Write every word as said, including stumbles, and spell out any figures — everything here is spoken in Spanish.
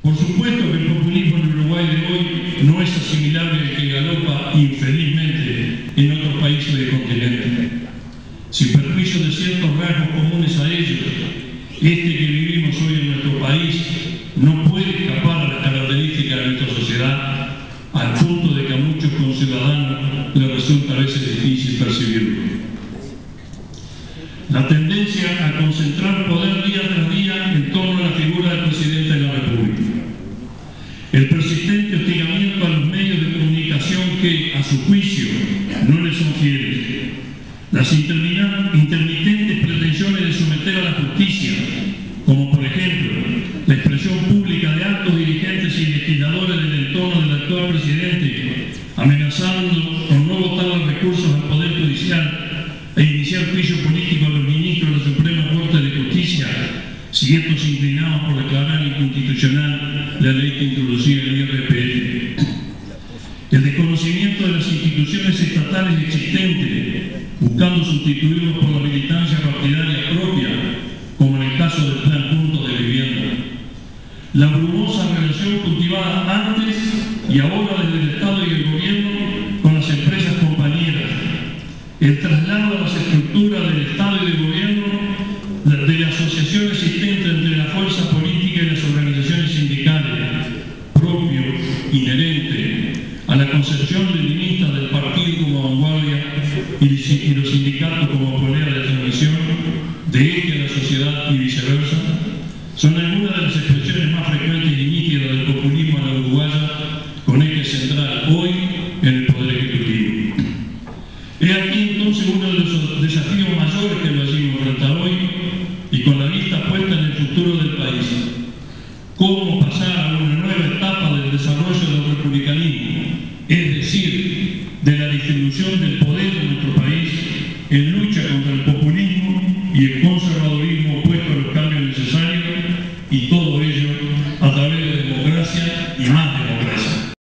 Por supuesto que el populismo en Uruguay de hoy no es asimilable al que galopa infelizmente en otros países del continente. Sin perjuicio de ciertos rasgos comunes a ellos, este que vivimos hoy en nuestro país no puede escapar a las características de nuestra sociedad, al punto de que a muchos conciudadanos les resulta a veces difícil percibirlo. La tendencia a concentrar poder día tras día en torno a la figura del presidente de la República. El persistente hostigamiento a los medios de comunicación que, a su juicio, no les son fieles. Las intermitentes pretensiones de someter a la justicia, como por ejemplo la expresión pública de altos dirigentes y legisladores del entorno del actual presidente, amenazando con no votar los recursos al Poder Judicial e iniciar juicio político a los ministros de la Suprema Corte de Justicia, si estos se inclinaban por declarar inconstitucional la ley que introducía el I R P F. El desconocimiento de las instituciones estatales existentes, buscando sustituirlos por la militancia partidaria propia, como en el caso del Plan Juntos de Vivienda. La brumosa relación cultivada antes y ahora desde el Estado y el Gobierno con las empresas compañeras. El traslado a las estructuras del Estado y del Gobierno de la asociación existente entre la fuerza política y las organizaciones sindicales, propio, inherente a la concepción leninista del partido como vanguardia y los sindicatos como polea de transmisión de ella a la sociedad y viceversa, son algunas de las expresiones más frecuentes y nítidas del populismo a la uruguaya, con eje central hoy en el Poder Ejecutivo. He aquí entonces uno de los desafíos mayores que lo allí enfrentar hoy y con la vista puesta en el futuro del país. ¿Cómo pasar a una nueva etapa del desarrollo del republicanismo? Es decir, de la distribución del poder en nuestro país en lucha contra el populismo y el conservadurismo opuesto a los cambios necesarios y todo